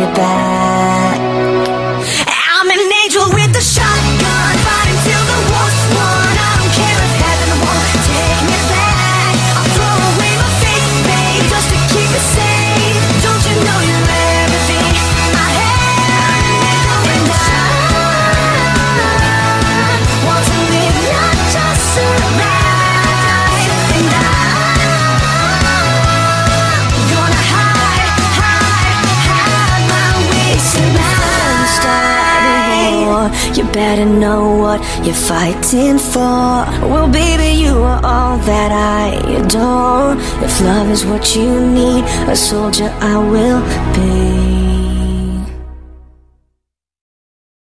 me back. I'm an angel with a shotgun, fighting till the war's won. I don't care if heaven won't take me back. I'll throw away my faith, babe, just to keep it safe. Don't you know you're everything I have? And I want to live, not just survive. And I'm gonna hide my way tonight. Start a war, you better know what you're fighting for. Well, baby, you are all that I adore. If love is what you need, a soldier I will be.